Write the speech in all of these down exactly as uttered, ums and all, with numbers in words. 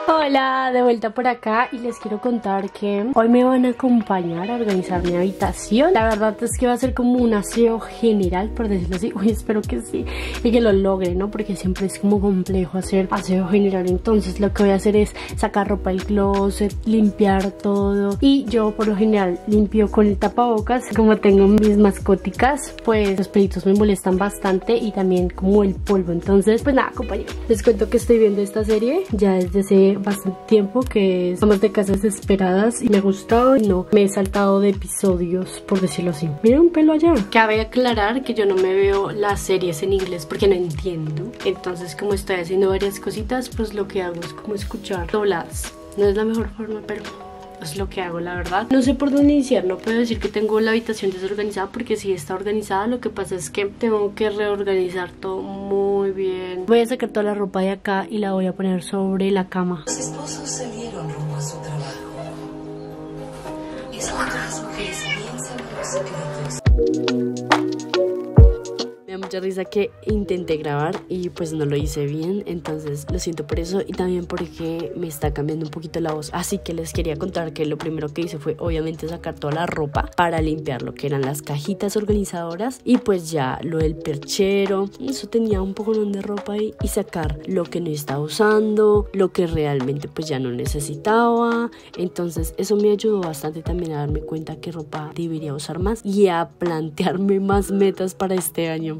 Hola, de vuelta por acá y les quiero contar que hoy me van a acompañar a organizar mi habitación. La verdad es que va a ser como un aseo general, por decirlo así. Uy, espero que sí y que lo logre, ¿no? Porque siempre es como complejo hacer aseo general. Entonces lo que voy a hacer es sacar ropa del closet, limpiar todo. Y yo por lo general limpio con el tapabocas. Como tengo mis mascóticas, pues los pelitos me molestan bastante y también como el polvo. Entonces, pues nada, compañeros, les cuento que estoy viendo esta serie ya desde hace bastante tiempo, que es Amas de Casas Desesperadas, y me ha gustado y no me he saltado de episodios, por decirlo así. Mira un pelo allá. Cabe aclarar que yo no me veo las series en inglés porque no entiendo. Entonces, como estoy haciendo varias cositas, pues lo que hago es como escuchar dobladas. No es la mejor forma, pero es lo que hago, la verdad. No sé por dónde iniciar. No puedo decir que tengo la habitación desorganizada porque sí está organizada. Lo que pasa es que tengo que reorganizar todo muy bien. Voy a sacar toda la ropa de acá y la voy a poner sobre la cama. Los esposos salieron rumbo a su trabajo. Es cuando las mujeres piensan los secretos. Me da mucha risa que intenté grabar y pues no lo hice bien, entonces lo siento por eso y también porque me está cambiando un poquito la voz. Así que les quería contar que lo primero que hice fue obviamente sacar toda la ropa para limpiar lo que eran las cajitas organizadoras y pues ya lo del perchero. Eso tenía un poco de ropa ahí, y sacar lo que no estaba usando, lo que realmente pues ya no necesitaba. Entonces eso me ayudó bastante también a darme cuenta qué ropa debería usar más y a plantearme más metas para este año.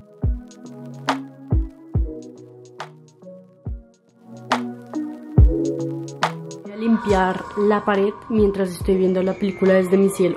Voy a limpiar la pared mientras estoy viendo la película Desde mi cielo.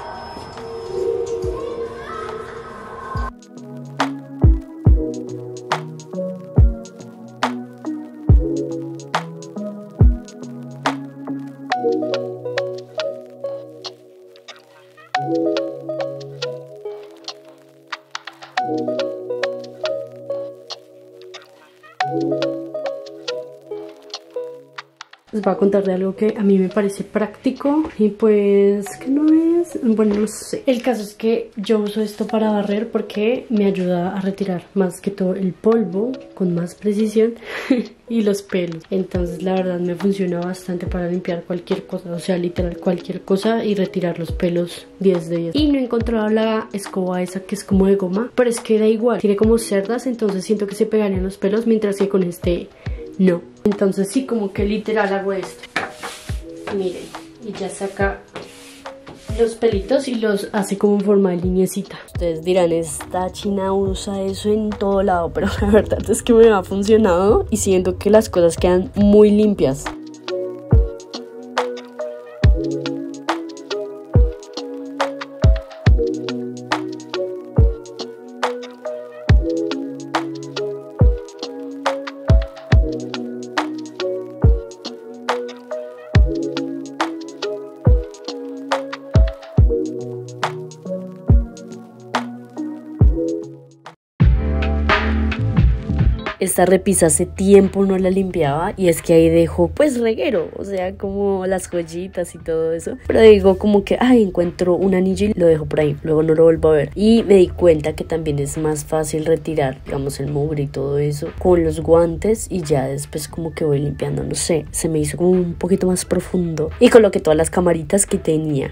Les voy a contar de algo que a mí me parece práctico y pues que no es, bueno, no sé. El caso es que yo uso esto para barrer porque me ayuda a retirar más que todo el polvo con más precisión y los pelos. Entonces la verdad me funciona bastante para limpiar cualquier cosa, o sea, literal cualquier cosa, y retirar los pelos diez de diez. Y no he encontrado la escoba esa que es como de goma, pero es que da igual, tiene como cerdas, entonces siento que se pegarían los pelos, mientras que con este no. Entonces sí, como que literal hago esto. Miren, y ya saca los pelitos y los hace como en forma de lineecita. Ustedes dirán, esta china usa eso en todo lado, pero la verdad es que me ha funcionado y siento que las cosas quedan muy limpias. Esta repisa hace tiempo no la limpiaba y es que ahí dejo pues reguero, o sea, como las joyitas y todo eso. Pero digo como que, ay, encuentro un anillo y lo dejo por ahí, luego no lo vuelvo a ver. Y me di cuenta que también es más fácil retirar, digamos, el mugre y todo eso con los guantes, y ya después como que voy limpiando, no sé, se me hizo como un poquito más profundo. Y coloqué todas las camaritas que tenía.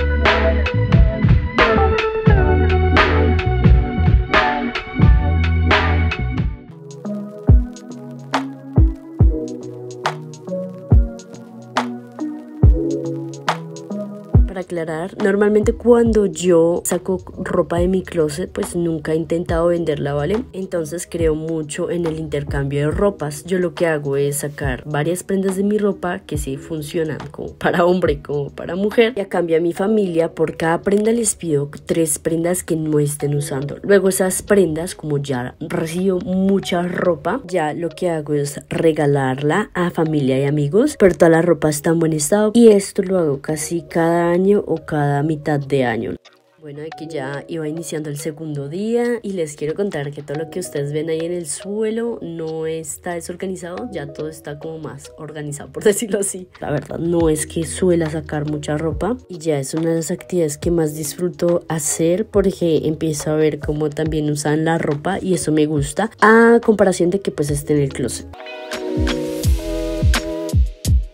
Para aclarar, normalmente cuando yo saco ropa de mi closet, pues nunca he intentado venderla, ¿vale? Entonces creo mucho en el intercambio de ropas. Yo lo que hago es sacar varias prendas de mi ropa que sí funcionan como para hombre como para mujer, y a cambio a mi familia por cada prenda les pido tres prendas que no estén usando. Luego esas prendas, como ya recibo mucha ropa, ya lo que hago es regalarla a familia y amigos, pero toda la ropa está en buen estado, y esto lo hago casi cada año o cada mitad de año. Bueno, aquí ya iba iniciando el segundo día y les quiero contar que todo lo que ustedes ven ahí en el suelo no está desorganizado, ya todo está como más organizado, por decirlo así. La verdad no es que suela sacar mucha ropa y ya es una de las actividades que más disfruto hacer porque empiezo a ver cómo también usan la ropa y eso me gusta, a comparación de que pues esté en el closet.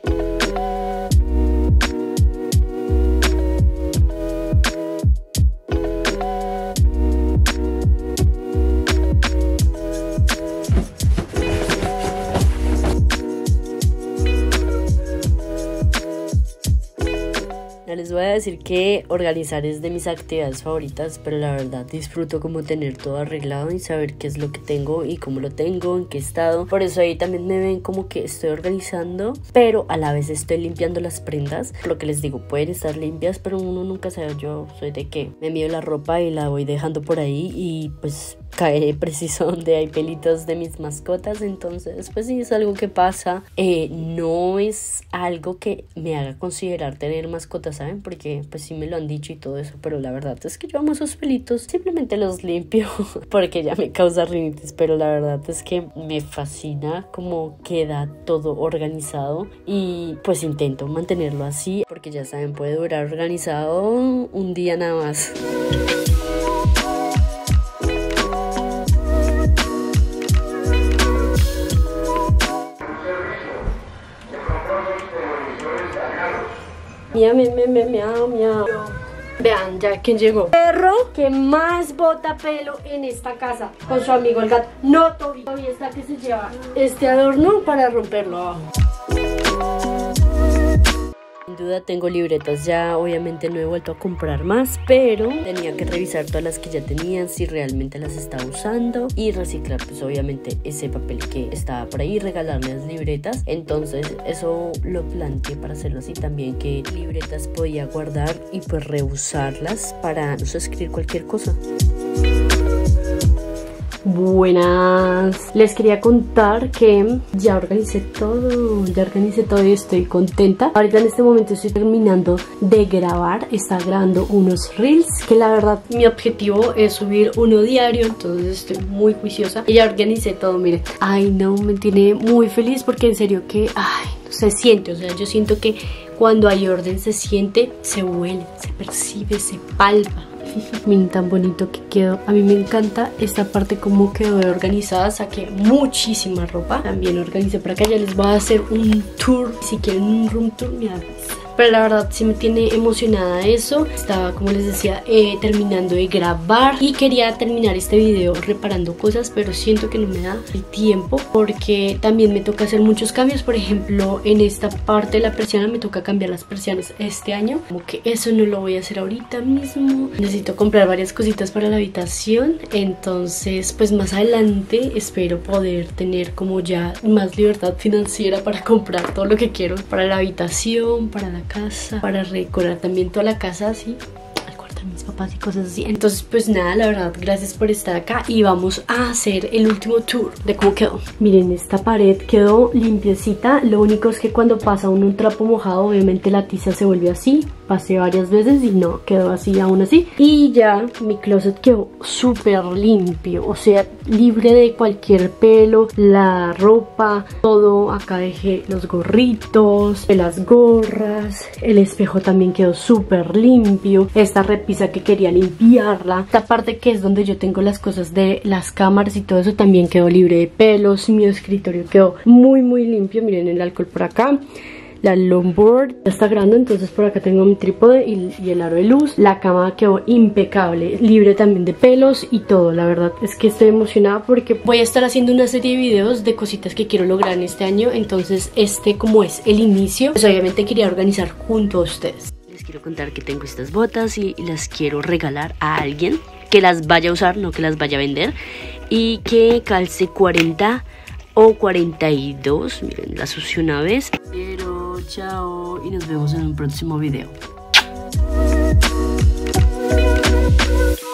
voy a decir que organizar es de mis actividades favoritas, pero la verdad disfruto como tener todo arreglado y saber qué es lo que tengo y cómo lo tengo, en qué estado. Por eso ahí también me ven como que estoy organizando, pero a la vez estoy limpiando las prendas. Por lo que les digo, pueden estar limpias, pero uno nunca sabe. Yo soy de que me mido la ropa y la voy dejando por ahí y pues cae preciso donde hay pelitos de mis mascotas. Entonces pues sí, es algo que pasa. Eh, no es algo que me haga considerar tener mascotas, ¿saben? Porque pues sí me lo han dicho y todo eso, pero la verdad es que yo amo esos pelitos, simplemente los limpio porque ya me causa rinitis, pero la verdad es que me fascina cómo queda todo organizado y pues intento mantenerlo así, porque ya saben, puede durar organizado un día nada más. Miau, miau, miau, miau, miau. Vean ya quién llegó. Perro que más bota pelo en esta casa, con su amigo el gato. No, Toby. Toby está que se lleva este adorno para romperlo abajo. Sin duda tengo libretas, ya obviamente no he vuelto a comprar más, pero tenía que revisar todas las que ya tenía, si realmente las estaba usando y reciclar pues obviamente ese papel que estaba por ahí, regalarle las libretas. Entonces eso lo planteé para hacerlo así también, que libretas podía guardar y pues reusarlas para no sé, escribir cualquier cosa. Buenas, les quería contar que ya organicé todo, ya organicé todo y estoy contenta. Ahorita en este momento estoy terminando de grabar, está grabando unos reels, que la verdad mi objetivo es subir uno diario, entonces estoy muy juiciosa y ya organicé todo, miren. Ay no, me tiene muy feliz porque en serio que, ay, se siente, o sea, yo siento que cuando hay orden se siente, se huele, se percibe, se palpa. Miren tan bonito que quedó. A mí me encanta esta parte como quedó de organizada. Saqué muchísima ropa. También organicé para acá. Ya les voy a hacer un tour. Si quieren un room tour, me avisan. Pero la verdad sí me tiene emocionada eso. Estaba, como les decía, eh, terminando de grabar y quería terminar este video reparando cosas, pero siento que no me da el tiempo porque también me toca hacer muchos cambios. Por ejemplo, en esta parte de la persiana me toca cambiar las persianas este año, como que eso no lo voy a hacer ahorita mismo. Necesito comprar varias cositas para la habitación, entonces pues más adelante espero poder tener como ya más libertad financiera para comprar todo lo que quiero para la habitación, para la casa, para decorar también toda la casa así, al cuarto de mis papás y cosas así. Entonces pues nada, la verdad gracias por estar acá y vamos a hacer el último tour de cómo quedó. Miren, esta pared quedó limpiecita, lo único es que cuando pasa uno un trapo mojado obviamente la tiza se vuelve así. Pasé varias veces y no, quedó así aún así. Y ya mi closet quedó súper limpio, o sea, libre de cualquier pelo, la ropa, todo. Acá dejé los gorritos, las gorras, el espejo también quedó súper limpio. Esta repisa que quería limpiarla, esta parte que es donde yo tengo las cosas de las cámaras y todo eso también quedó libre de pelos. Mi escritorio quedó muy muy limpio, miren el alcohol por acá. La longboard ya está grande, entonces por acá tengo mi trípode y, y el aro de luz. La cama quedó impecable, libre también de pelos y todo. La verdad es que estoy emocionada porque voy a estar haciendo una serie de videos de cositas que quiero lograr en este año. Entonces este, como es el inicio, pues obviamente quería organizar junto a ustedes. Les quiero contar que tengo estas botas y las quiero regalar a alguien que las vaya a usar, no que las vaya a vender, y que calce cuarenta o cuarenta y dos. Miren, las usé una vez. Pero chao y nos vemos en un próximo video.